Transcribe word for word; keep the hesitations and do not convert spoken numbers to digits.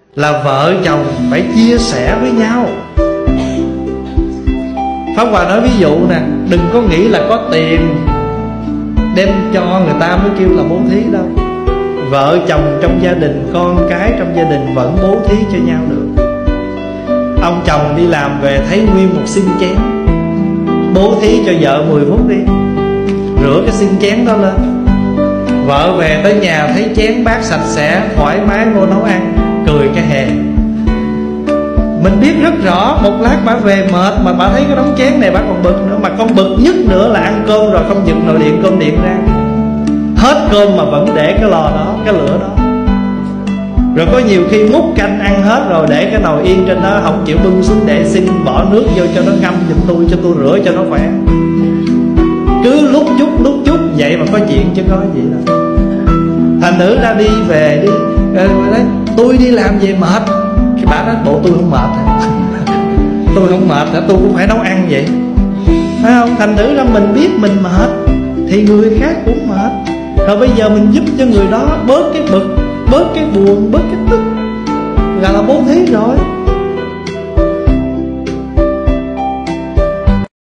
là vợ chồng phải chia sẻ với nhau. Pháp Hòa nói ví dụ nè, đừng có nghĩ là có tiền đem cho người ta mới kêu là bố thí đâu. Vợ chồng trong gia đình, con cái trong gia đình vẫn bố thí cho nhau được. Ông chồng đi làm về thấy nguyên một xin chén, bố thí cho vợ mười phút đi, rửa cái xin chén đó lên. Vợ về tới nhà thấy chén bát sạch sẽ, thoải mái ngồi nấu ăn, cười cái hè. Mình biết rất rõ một lát bà về mệt mà bà thấy cái đống chén này bà còn bực nữa. Mà con bực nhất nữa là ăn cơm rồi không giật nồi điện cơm điện ra, hết cơm mà vẫn để cái lò đó, cái lửa đó. Rồi có nhiều khi múc canh ăn hết rồi để cái nồi yên trên đó, không chịu bưng xuống để xin bỏ nước vô cho nó ngâm giùm tôi, cho tôi rửa cho nó khỏe. Cứ lúc chút lúc chút vậy mà có chuyện chứ có gì đâu. Thành nữ ra đi về đi, rồi đấy, tôi đi làm về mệt. Cái bà nói bộ tôi không mệt hả? Tôi không mệt hả? Tôi cũng phải nấu ăn vậy, phải không? Thành nữ ra mình biết mình mệt thì người khác cũng mệt. Rồi bây giờ mình giúp cho người đó bớt cái bực, bớt cái buồn, bớt cái tức, là là bố thí rồi.